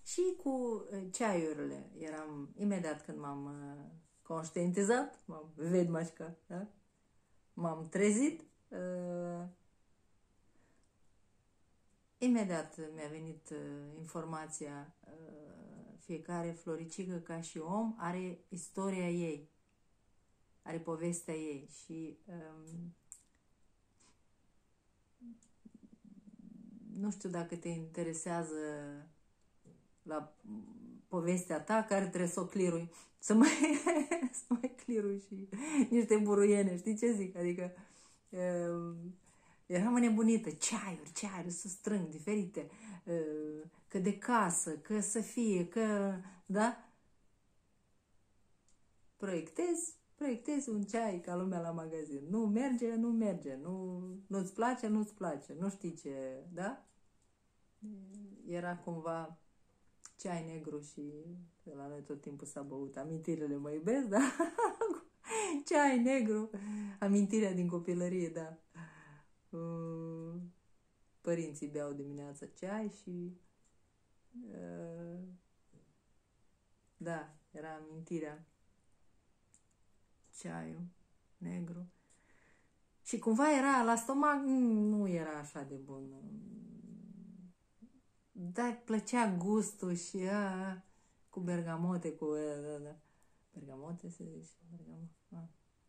Și cu ceaiurile eram, imediat când m-am conștientizat, m-am vedmașca, da? M-am trezit, imediat mi-a venit informația, fiecare floricică ca și om are istoria ei, are povestea ei și nu știu dacă te interesează la povestea ta, care trebuie să o clirui, să mai clirui și niște buruiene, știi ce zic? Adică eram înnebunită, ceaiuri să strâng diferite, că de casă, că să fie, că, da? Proiectezi un ceai ca lumea la magazin. Nu merge, nu-ți place, nu știi ce, da? Era cumva ceai negru și la noi tot timpul s-a băut. Amintirile mă iubesc, da? Ceai negru, amintirea din copilărie, da. Părinții beau dimineața ceai și da, era amintirea. Ceaiul negru. Și cumva era la stomac, nu era așa de bun. Dar plăcea gustul și cu bergamote, cu bergamote se zice, bergamote.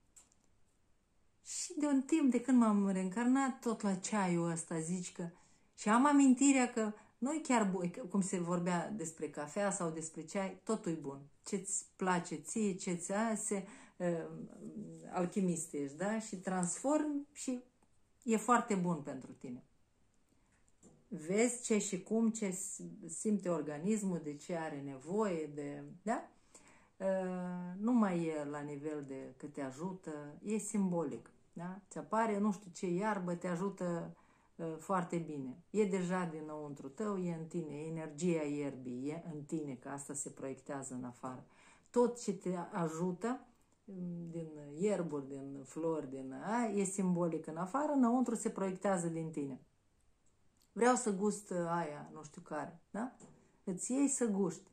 Și de un timp de când m-am reîncarnat tot la ceaiul ăsta, zici că și am amintirea că nu-i chiar bun, cum se vorbea despre cafea sau despre ceai, totul e bun. Ce-ți place ție, ce-ți se alchimist ești, da? Și transformi și e foarte bun pentru tine. Vezi ce și cum, ce simte organismul, de ce are nevoie, da? Nu mai e la nivel de că te ajută, e simbolic, da? Ți apare, nu știu ce iarbă, te ajută foarte bine. E deja dinăuntru tău, e în tine, e energia ierbii, e în tine, că asta se proiectează în afară. Tot ce te ajută din ierburi, din flori, e simbolic în afară, înăuntru se proiectează din tine. Vreau să gust aia, nu știu care, da? Îți iei să guști.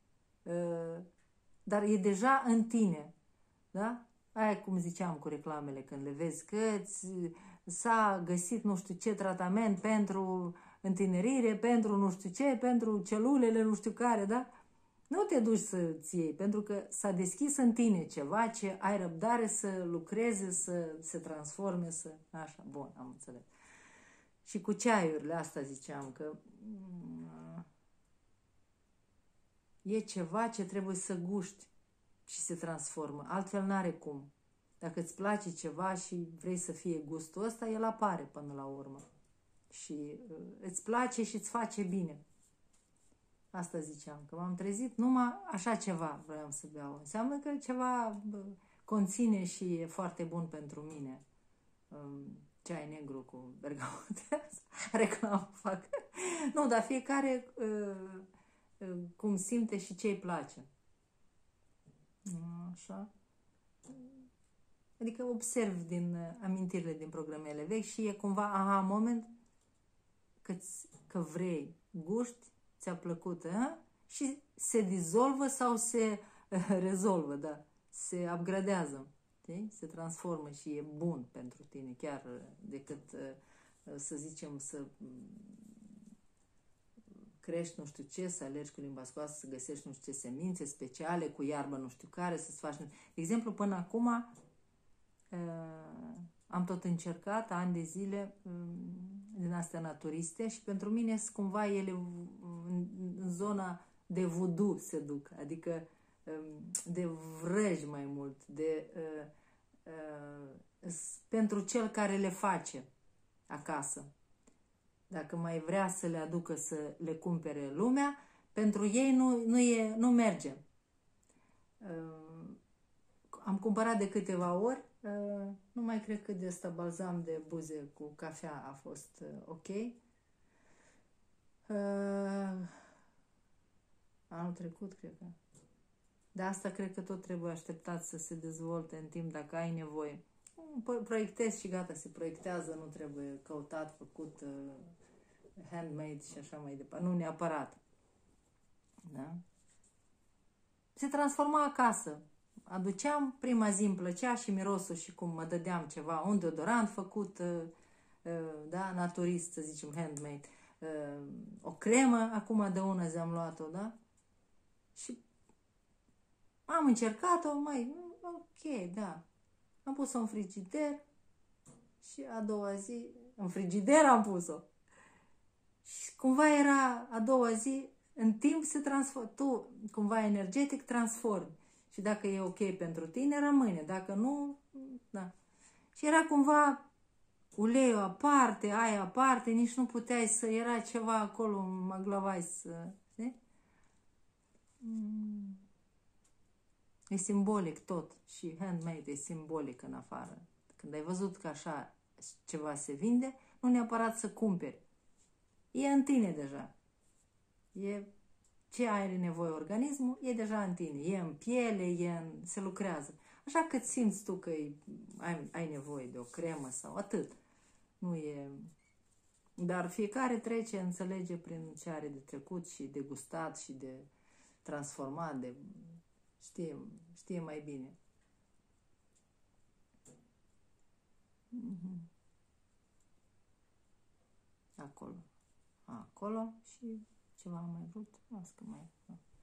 Dar e deja în tine, da? Aia cum ziceam cu reclamele, când le vezi că s-a găsit nu știu ce tratament pentru întinerire, pentru nu știu ce, pentru celulele nu știu care, da? Nu te duci să-ți iei, pentru că s-a deschis în tine ceva ce ai răbdare să lucreze, să se transforme, să... Așa, bun, am înțeles. Și cu ceaiurile, asta ziceam, că e ceva ce trebuie să guști și se transformă. Altfel n-are cum. Dacă îți place ceva și vrei să fie gustul ăsta, el apare până la urmă. Și îți place și îți face bine. Asta ziceam, că m-am trezit, numai așa ceva vreau să beau. Înseamnă că ceva conține și e foarte bun pentru mine. Ceai negru cu bergamote. Reclamă fac. Nu, dar fiecare cum simte și ce îi place. Așa. Adică observ din amintirile din programele vechi și e cumva aha moment că vrei, guști, ți-a plăcut, și se dizolvă sau se rezolvă, da, se upgradează, știi? Se transformă și e bun pentru tine, chiar decât să zicem să crești nu știu ce, să alergi cu limba scoasă, să găsești nu știu ce semințe speciale, cu iarbă nu știu care, să-ți faci... De exemplu, până acum am tot încercat ani de zile din astea naturiste și pentru mine sunt cumva ele în zona de voodoo se duc, adică de vrăji mai mult, pentru cel care le face acasă. Dacă mai vrea să le aducă să le cumpere lumea, pentru ei nu merge. Am cumpărat de câteva ori, nu mai cred că de ăsta balzam de buze cu cafea a fost ok. Anul trecut, cred că. De asta cred că tot trebuie așteptat să se dezvolte în timp dacă ai nevoie. Proiectezi și gata, se proiectează, nu trebuie căutat, făcut, handmade și așa mai departe. Nu neapărat. se transforma acasă. Aduceam, prima zi îmi plăcea și mirosul și cum mă dădeam ceva, un deodorant făcut, da, naturist, să zicem, handmade, o cremă, acum de una zi am luat-o, da? Și am încercat-o, ok, da. Am pus-o în frigider și a doua zi, în frigider am pus-o. Și cumva era a doua zi, în timp se transformă, tu cumva energetic transformi. Și dacă e ok pentru tine, rămâne. Dacă nu, da. Și era cumva uleiul aparte, aia aparte, nici nu puteai să, era ceva acolo, mă glavai să, știi? E simbolic tot. Și handmade e simbolic în afară. Când ai văzut că așa ceva se vinde, nu neapărat să cumperi. E în tine deja. E ce are nevoie organismul, e deja în tine. E în piele, se lucrează. Așa că simți tu că ai nevoie de o cremă sau atât. Nu e... Dar fiecare trece, înțelege prin ce are de trecut și de gustat și de transformat, de... Știe mai bine. Acolo și ceva am mai vrut, las că mai...